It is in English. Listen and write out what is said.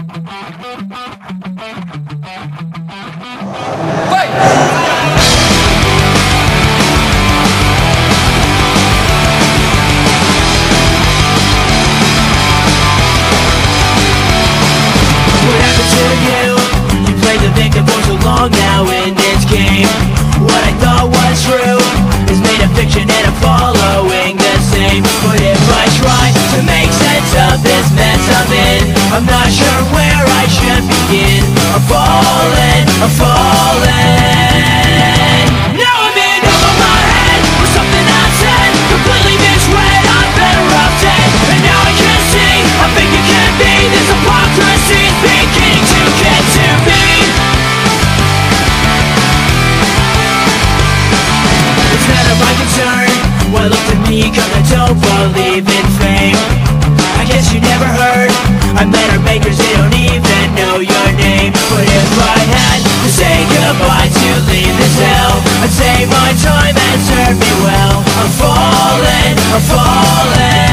Now in this game, what I thought was true is made a fiction and I'm following the same. But if I try to make sense of this mess I'm in, I'm not sure where I should begin. I'm falling, I'm falling. Now I'm in over my head with something I said, completely misread. I'm better off dead. And now I can see, I think it can be. This hypocrisy is beginning to get to me. It's none of my concern what look to me, cause I don't believe in fame. I guess you never heard, I'm letter makers, they don't even know your name. But if I had to say goodbye to leave this hell, I'd save my time and serve me well. I'm falling, I'm falling.